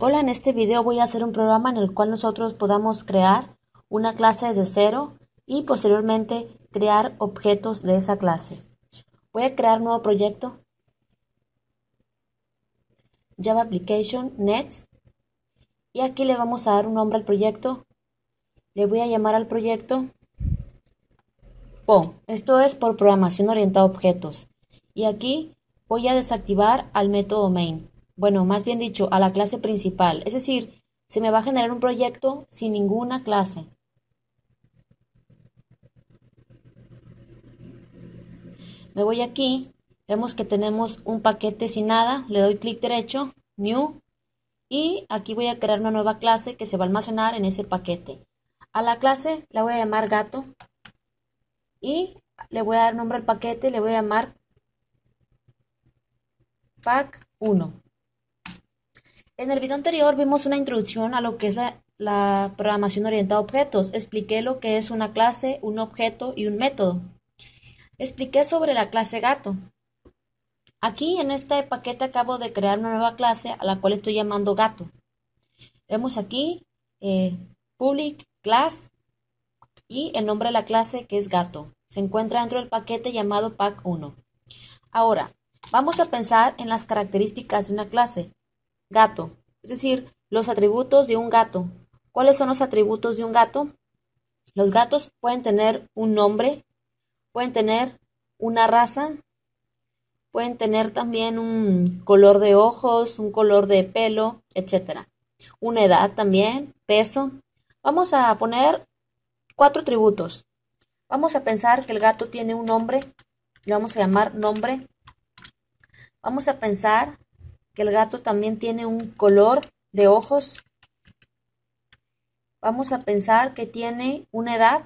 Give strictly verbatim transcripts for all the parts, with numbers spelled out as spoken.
Hola, en este video voy a hacer un programa en el cual nosotros podamos crear una clase desde cero y posteriormente crear objetos de esa clase. Voy a crear un nuevo proyecto, Java Application Next, y aquí le vamos a dar un nombre al proyecto. Le voy a llamar al proyecto P O. Esto es por programación orientada a objetos. Y aquí voy a desactivar al método main. Bueno, más bien dicho, a la clase principal. Es decir, se me va a generar un proyecto sin ninguna clase. Me voy aquí, vemos que tenemos un paquete sin nada, le doy clic derecho, New, y aquí voy a crear una nueva clase que se va a almacenar en ese paquete. A la clase la voy a llamar gato y le voy a dar nombre al paquete, le voy a llamar pack uno. En el video anterior vimos una introducción a lo que es la, la programación orientada a objetos. Expliqué lo que es una clase, un objeto y un método. Expliqué sobre la clase gato. Aquí en este paquete acabo de crear una nueva clase a la cual estoy llamando gato. Vemos aquí eh, public class y el nombre de la clase que es gato. Se encuentra dentro del paquete llamado pack uno. Ahora, vamos a pensar en las características de una clase gato, es decir, los atributos de un gato. ¿Cuáles son los atributos de un gato? Los gatos pueden tener un nombre, pueden tener una raza, pueden tener también un color de ojos, un color de pelo, etcétera. Una edad también, peso. Vamos a poner cuatro atributos. Vamos a pensar que el gato tiene un nombre, le vamos a llamar nombre. Vamos a pensar que el gato también tiene un color de ojos. Vamos a pensar que tiene una edad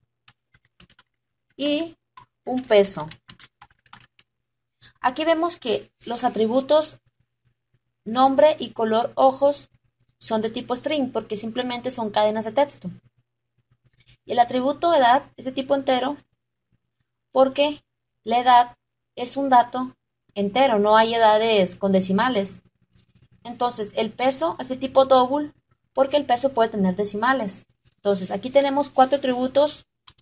y un peso. Aquí vemos que los atributos nombre y color ojos son de tipo string porque simplemente son cadenas de texto. Y el atributo edad es de tipo entero porque la edad es un dato entero, no hay edades con decimales. Entonces el peso es de tipo double porque el peso puede tener decimales. Entonces aquí tenemos cuatro atributos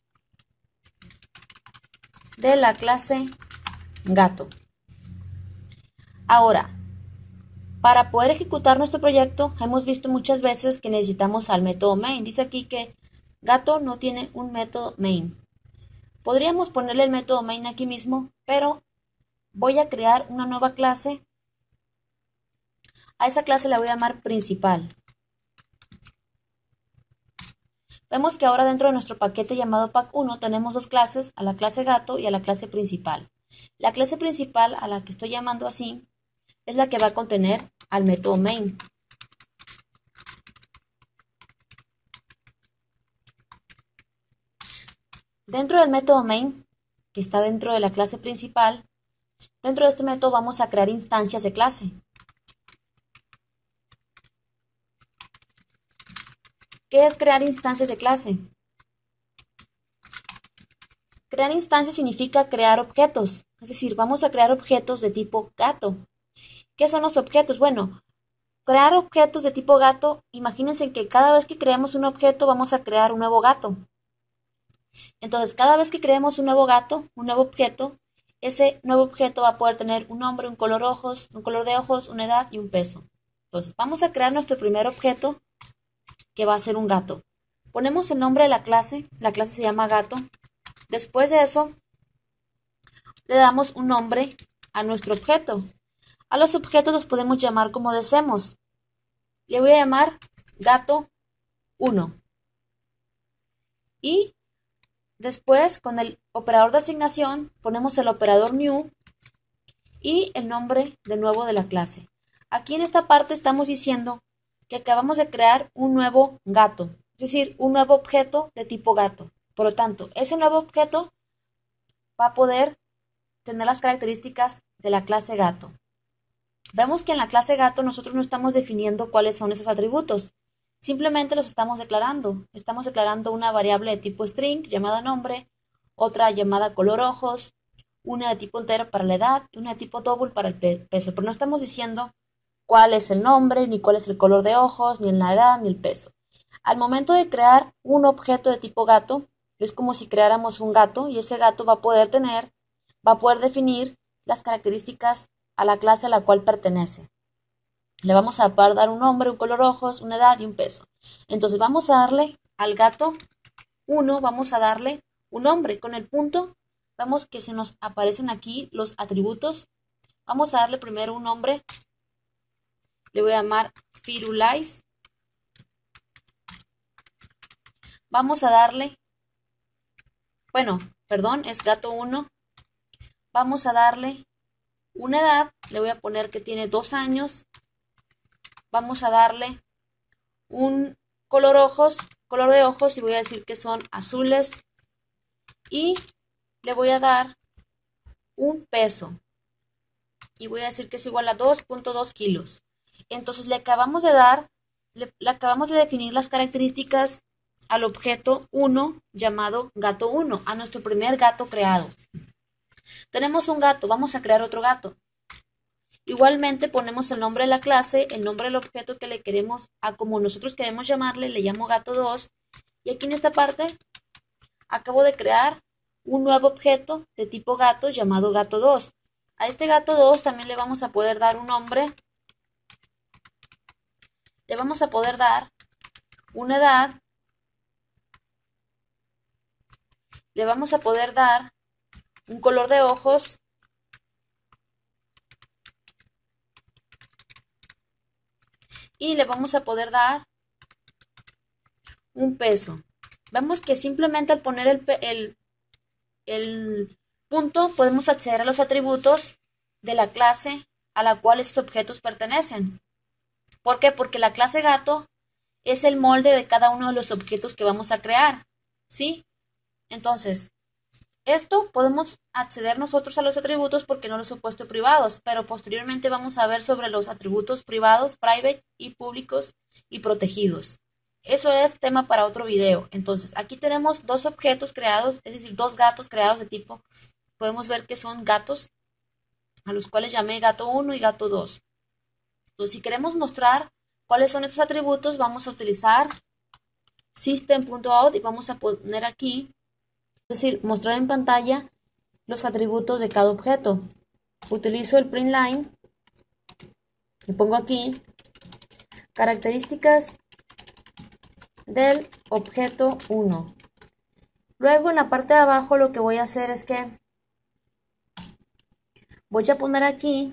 de la clase gato. Ahora, para poder ejecutar nuestro proyecto, hemos visto muchas veces que necesitamos al método main. Dice aquí que gato no tiene un método main. Podríamos ponerle el método main aquí mismo, pero voy a crear una nueva clase. A esa clase la voy a llamar principal. Vemos que ahora dentro de nuestro paquete llamado pack uno tenemos dos clases, a la clase gato y a la clase principal. La clase principal, a la que estoy llamando así, es la que va a contener al método main. Dentro del método main, que está dentro de la clase principal, dentro de este método vamos a crear instancias de clase. ¿Qué es crear instancias de clase? Crear instancias significa crear objetos, es decir, vamos a crear objetos de tipo gato. ¿Qué son los objetos? Bueno, crear objetos de tipo gato, imagínense que cada vez que creamos un objeto vamos a crear un nuevo gato. Entonces, cada vez que creemos un nuevo gato, un nuevo objeto, ese nuevo objeto va a poder tener un nombre, un color ojos, un color de ojos, una edad y un peso. Entonces, vamos a crear nuestro primer objeto, que va a ser un gato. Ponemos el nombre de la clase, la clase se llama gato. Después de eso, le damos un nombre a nuestro objeto. A los objetos los podemos llamar como deseemos. Le voy a llamar gato uno. Y después, con el operador de asignación, ponemos el operador new y el nombre de nuevo de la clase. Aquí en esta parte estamos diciendo que acabamos de crear un nuevo gato, es decir, un nuevo objeto de tipo gato. Por lo tanto, ese nuevo objeto va a poder tener las características de la clase gato. Vemos que en la clase gato nosotros no estamos definiendo cuáles son esos atributos, simplemente los estamos declarando. Estamos declarando una variable de tipo string llamada nombre, otra llamada color ojos, una de tipo entero para la edad y una de tipo double para el peso, pero no estamos diciendo cuál es el nombre, ni cuál es el color de ojos, ni la edad, ni el peso. Al momento de crear un objeto de tipo gato, es como si creáramos un gato y ese gato va a poder tener, va a poder definir las características a la clase a la cual pertenece. Le vamos a dar un nombre, un color de ojos, una edad y un peso. Entonces vamos a darle al gato uno, vamos a darle un nombre. Con el punto, vemos que se nos aparecen aquí los atributos. Vamos a darle primero un nombre. Le voy a llamar Firulais. Vamos a darle, bueno, perdón, es gato uno. Vamos a darle una edad. Le voy a poner que tiene dos años. Vamos a darle un color ojos, color de ojos y voy a decir que son azules. Y le voy a dar un peso. Y voy a decir que es igual a dos punto dos kilos. Entonces le acabamos de dar, le, le acabamos de definir las características al objeto uno llamado gato uno, a nuestro primer gato creado. Tenemos un gato, vamos a crear otro gato. Igualmente ponemos el nombre de la clase, el nombre del objeto que le queremos, a como nosotros queremos llamarle, le llamo gato dos. Y aquí en esta parte acabo de crear un nuevo objeto de tipo gato llamado gato dos. A este gato dos también le vamos a poder dar un nombre. Le vamos a poder dar una edad. Le vamos a poder dar un color de ojos. Y le vamos a poder dar un peso. Vemos que simplemente al poner el, el, el punto podemos acceder a los atributos de la clase a la cual estos objetos pertenecen. ¿Por qué? Porque la clase gato es el molde de cada uno de los objetos que vamos a crear, ¿sí? Entonces, esto podemos acceder nosotros a los atributos porque no los he puesto privados, pero posteriormente vamos a ver sobre los atributos privados, private y públicos y protegidos. Eso es tema para otro video. Entonces, aquí tenemos dos objetos creados, es decir, dos gatos creados de tipo, podemos ver que son gatos, a los cuales llamé gato uno y gato dos. Entonces, si queremos mostrar cuáles son estos atributos, vamos a utilizar system.out y vamos a poner aquí, es decir, mostrar en pantalla los atributos de cada objeto. Utilizo el print line y pongo aquí características del objeto uno. Luego en la parte de abajo lo que voy a hacer es que voy a poner aquí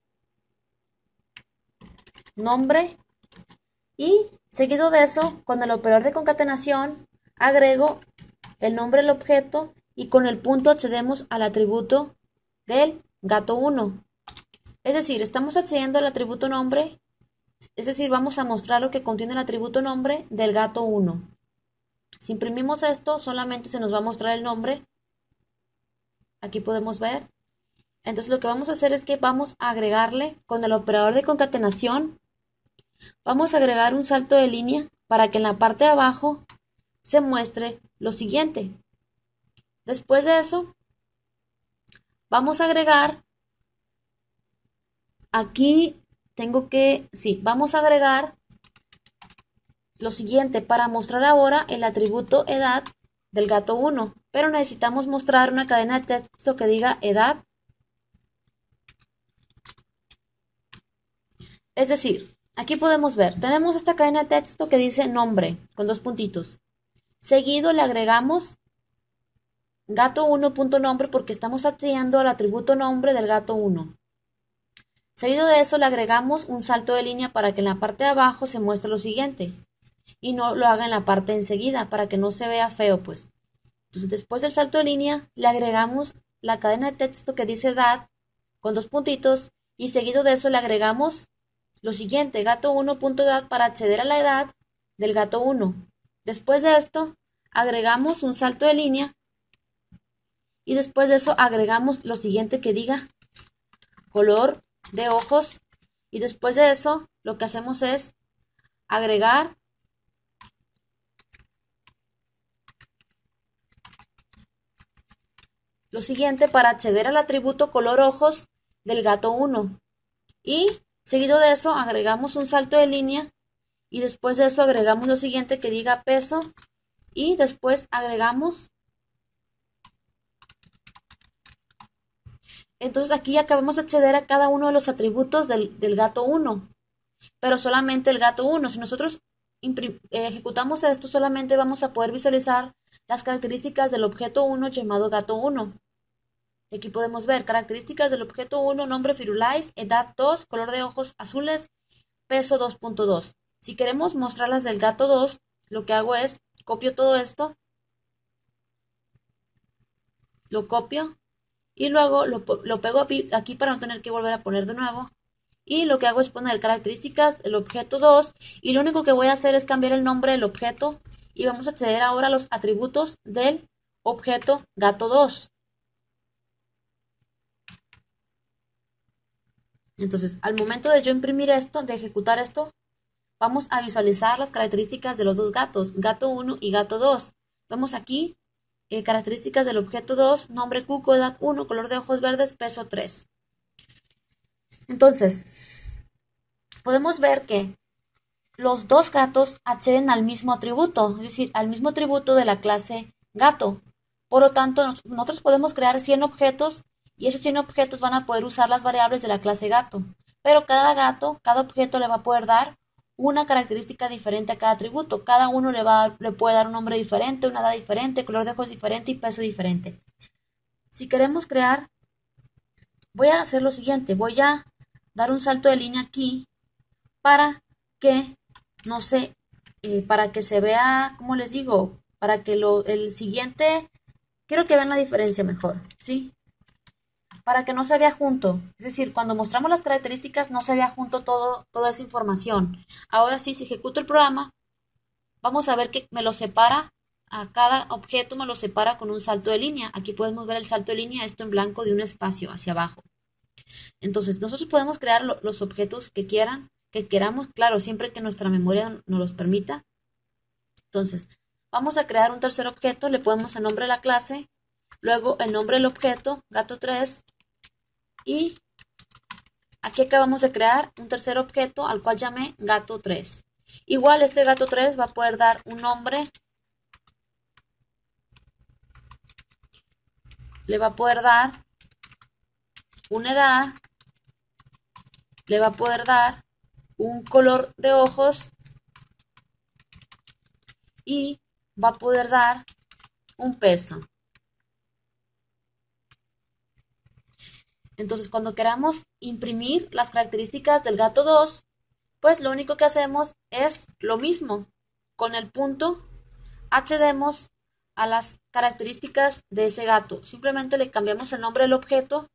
nombre y seguido de eso con el operador de concatenación agrego el nombre del objeto y con el punto accedemos al atributo del gato uno. Es decir, estamos accediendo al atributo nombre, es decir, vamos a mostrar lo que contiene el atributo nombre del gato uno. Si imprimimos esto, solamente se nos va a mostrar el nombre. Aquí podemos ver. Entonces lo que vamos a hacer es que vamos a agregarle con el operador de concatenación, vamos a agregar un salto de línea para que en la parte de abajo se muestre lo siguiente. Después de eso, vamos a agregar, aquí tengo que, sí, vamos a agregar lo siguiente para mostrar ahora el atributo edad del gato uno, pero necesitamos mostrar una cadena de texto que diga edad. Es decir, aquí podemos ver, tenemos esta cadena de texto que dice nombre, con dos puntitos. Seguido le agregamos gato uno.nombre porque estamos accediendo al atributo nombre del gato uno. Seguido de eso le agregamos un salto de línea para que en la parte de abajo se muestre lo siguiente. Y no lo haga en la parte de enseguida, para que no se vea feo, pues. Entonces, después del salto de línea, le agregamos la cadena de texto que dice edad, con dos puntitos, y seguido de eso le agregamos lo siguiente, gato uno.edad para acceder a la edad del gato uno. Después de esto, agregamos un salto de línea, y después de eso agregamos lo siguiente que diga color de ojos, y después de eso, lo que hacemos es agregar lo siguiente para acceder al atributo color ojos del gato uno. Y Seguido de eso agregamos un salto de línea y después de eso agregamos lo siguiente que diga peso y después agregamos. Entonces aquí acabamos de acceder a cada uno de los atributos del, del gato uno, pero solamente el gato uno. Si nosotros eh, ejecutamos esto, solamente vamos a poder visualizar las características del objeto uno llamado gato uno. Aquí podemos ver características del objeto uno, nombre Firulais, edad dos, color de ojos azules, peso dos punto dos. Si queremos mostrarlas del gato dos, lo que hago es copio todo esto, lo copio y luego lo, lo pego aquí para no tener que volver a poner de nuevo. Y lo que hago es poner características del objeto dos y lo único que voy a hacer es cambiar el nombre del objeto y vamos a acceder ahora a los atributos del objeto gato dos. Entonces, al momento de yo imprimir esto, de ejecutar esto, vamos a visualizar las características de los dos gatos, gato uno y gato dos. Vemos aquí eh, características del objeto dos, nombre Cuco, edad uno, color de ojos verdes, peso tres. Entonces, podemos ver que los dos gatos acceden al mismo atributo, es decir, al mismo atributo de la clase gato. Por lo tanto, nosotros podemos crear cien objetos y esos cien objetos van a poder usar las variables de la clase gato. Pero cada gato, cada objeto le va a poder dar una característica diferente a cada atributo. Cada uno le, va, le puede dar un nombre diferente, una edad diferente, color de ojos diferente y peso diferente. Si queremos crear, voy a hacer lo siguiente. Voy a dar un salto de línea aquí para que, no sé, eh, para que se vea, ¿cómo les digo? Para que lo, el siguiente, quiero que vean la diferencia mejor, ¿sí? Para que no se vea junto, es decir, cuando mostramos las características no se vea junto todo, toda esa información. Ahora sí, si ejecuto el programa, vamos a ver que me lo separa, a cada objeto me lo separa con un salto de línea. Aquí podemos ver el salto de línea, esto en blanco de un espacio hacia abajo. Entonces, nosotros podemos crear lo, los objetos que quieran, que queramos, claro, siempre que nuestra memoria nos los permita. Entonces, vamos a crear un tercer objeto, le ponemos el nombre de la clase, luego el nombre del objeto, gato tres, y aquí acabamos de crear un tercer objeto al cual llamé gato tres. Igual este gato tres va a poder dar un nombre, le va a poder dar una edad, le va a poder dar un color de ojos y va a poder dar un peso. Entonces, cuando queramos imprimir las características del gato dos, pues lo único que hacemos es lo mismo. Con el punto accedemos a las características de ese gato. Simplemente le cambiamos el nombre del objeto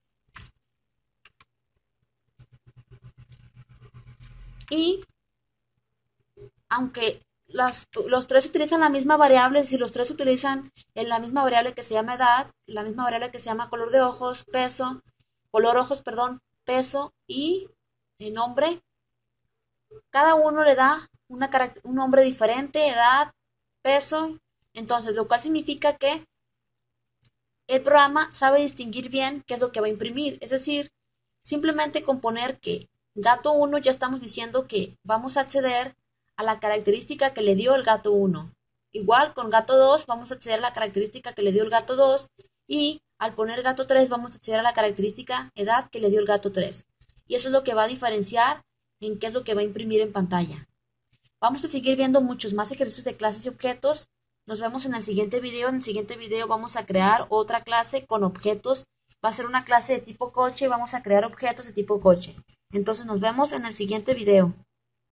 y aunque las, los tres utilizan la misma variable, si los tres utilizan en la misma variable que se llama edad, la misma variable que se llama color de ojos, peso, color ojos, perdón, peso y el nombre, cada uno le da una, un nombre diferente, edad, peso, entonces, lo cual significa que el programa sabe distinguir bien qué es lo que va a imprimir, es decir, simplemente con poner que gato uno ya estamos diciendo que vamos a acceder a la característica que le dio el gato uno. Igual con gato dos vamos a acceder a la característica que le dio el gato dos y al poner gato tres vamos a acceder a la característica edad que le dio el gato tres. Y eso es lo que va a diferenciar en qué es lo que va a imprimir en pantalla. Vamos a seguir viendo muchos más ejercicios de clases y objetos. Nos vemos en el siguiente video. En el siguiente video vamos a crear otra clase con objetos. Va a ser una clase de tipo coche y vamos a crear objetos de tipo coche. Entonces nos vemos en el siguiente video.